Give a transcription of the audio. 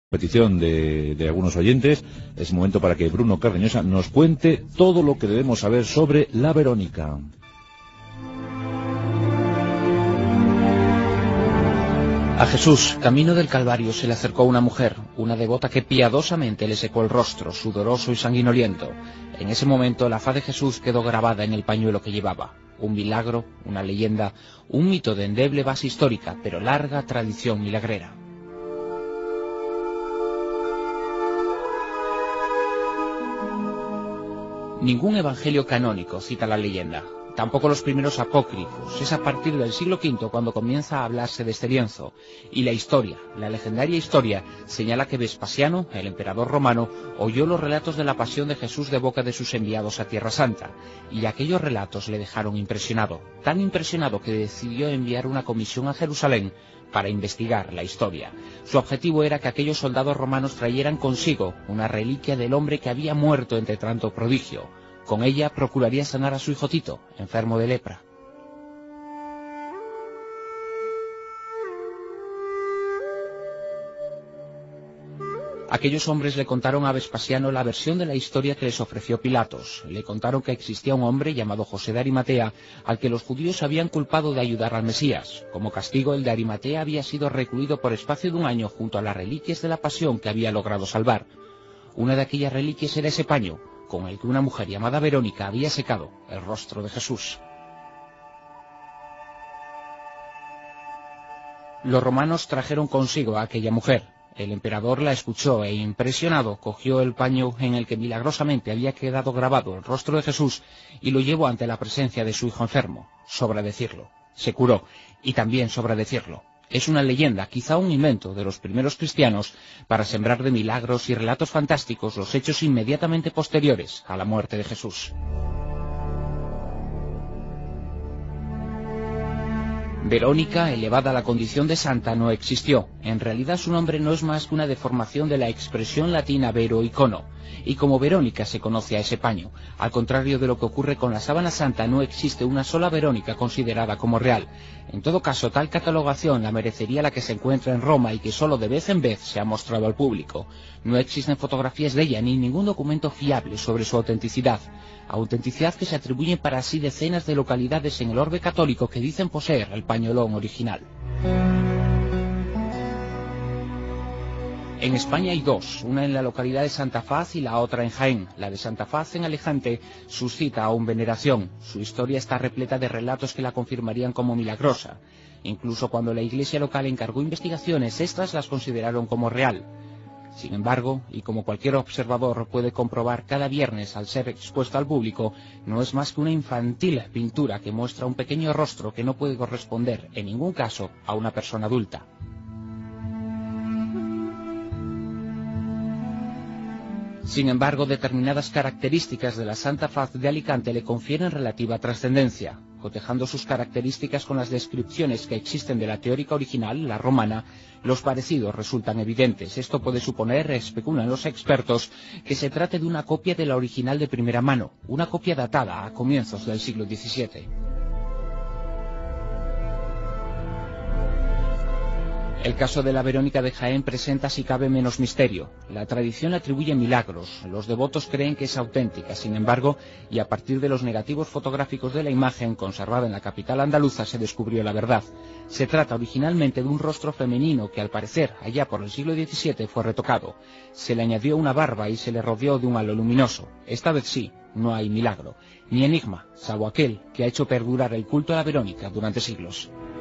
Petición de algunos oyentes, es momento para que Bruno Cardeñosa nos cuente todo lo que debemos saber sobre la Verónica. A Jesús, camino del Calvario, se le acercó una mujer, una devota que piadosamente le secó el rostro, sudoroso y sanguinoliento. En ese momento la faz de Jesús quedó grabada en el pañuelo que llevaba. Un milagro, una leyenda, un mito de endeble base histórica, pero larga tradición milagrera. Ningún evangelio canónico cita la leyenda, tampoco los primeros apócrifos. Es a partir del siglo V cuando comienza a hablarse de este lienzo, y la historia, la legendaria historia, señala que Vespasiano, el emperador romano, oyó los relatos de la pasión de Jesús de boca de sus enviados a Tierra Santa, y aquellos relatos le dejaron impresionado, tan impresionado que decidió enviar una comisión a Jerusalén para investigar la historia. Su objetivo era que aquellos soldados romanos trayeran consigo una reliquia del hombre que había muerto entre tanto prodigio. Con ella procuraría sanar a su hijo Tito, enfermo de lepra. Aquellos hombres le contaron a Vespasiano la versión de la historia que les ofreció Pilatos. Le contaron que existía un hombre llamado José de Arimatea, al que los judíos habían culpado de ayudar al Mesías. Como castigo, el de Arimatea había sido recluido por espacio de un año junto a las reliquias de la pasión que había logrado salvar. Una de aquellas reliquias era ese paño, con el que una mujer llamada Verónica había secado el rostro de Jesús. Los romanos trajeron consigo a aquella mujer. El emperador la escuchó e, impresionado, cogió el paño en el que milagrosamente había quedado grabado el rostro de Jesús y lo llevó ante la presencia de su hijo enfermo. Sobra decirlo, se curó, y también sobra decirlo. Es una leyenda, quizá un invento de los primeros cristianos, para sembrar de milagros y relatos fantásticos los hechos inmediatamente posteriores a la muerte de Jesús. Verónica, elevada a la condición de santa, no existió. En realidad su nombre no es más que una deformación de la expresión latina vero icono, y como Verónica se conoce a ese paño. Al contrario de lo que ocurre con la sábana santa, no existe una sola Verónica considerada como real. En todo caso, tal catalogación la merecería la que se encuentra en Roma y que solo de vez en vez se ha mostrado al público. No existen fotografías de ella ni ningún documento fiable sobre su autenticidad que se atribuyen para sí decenas de localidades en el orbe católico que dicen poseer el pañolón original. En España hay dos, una en la localidad de Santa Faz y la otra en Jaén. La de Santa Faz, en Alicante, suscita aún veneración. Su historia está repleta de relatos que la confirmarían como milagrosa. Incluso cuando la iglesia local encargó investigaciones, estas las consideraron como real. Sin embargo, y como cualquier observador puede comprobar cada viernes al ser expuesta al público, no es más que una infantil pintura que muestra un pequeño rostro que no puede corresponder, en ningún caso, a una persona adulta. Sin embargo, determinadas características de la Santa Faz de Alicante le confieren relativa trascendencia. Cotejando sus características con las descripciones que existen de la teórica original, la romana, los parecidos resultan evidentes. Esto puede suponer, especulan los expertos, que se trate de una copia de la original de primera mano, una copia datada a comienzos del siglo XVII. El caso de la Verónica de Jaén presenta si cabe menos misterio. La tradición le atribuye milagros, los devotos creen que es auténtica, sin embargo, y a partir de los negativos fotográficos de la imagen conservada en la capital andaluza se descubrió la verdad. Se trata originalmente de un rostro femenino que al parecer, allá por el siglo XVII, fue retocado. Se le añadió una barba y se le rodeó de un halo luminoso. Esta vez sí, no hay milagro, ni enigma, salvo aquel que ha hecho perdurar el culto a la Verónica durante siglos.